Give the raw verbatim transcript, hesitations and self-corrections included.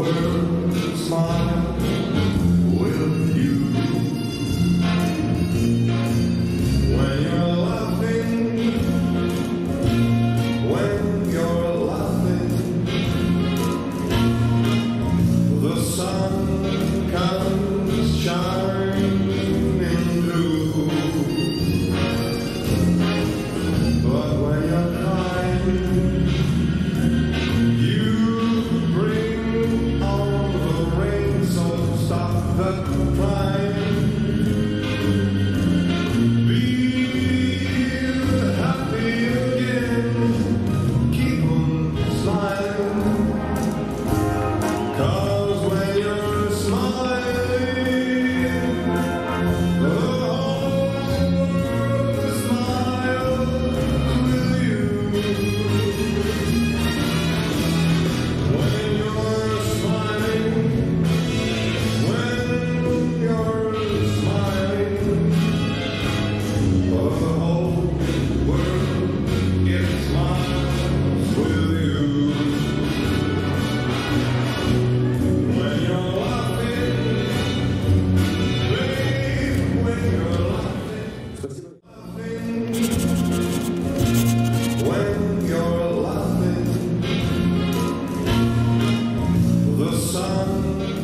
world smile with you. When you're laughing, when you're laughing, the sun comes shining through. But when you're crying, you bring on the rain, so stop the crying. Be happy again, keep on smiling, 'cause when you're smiling, the whole world smiles with you. When you're smiling, when you're smiling, the whole world it smiles with you. When you're laughing, babe, when you're laughing, when you're laughing, the sun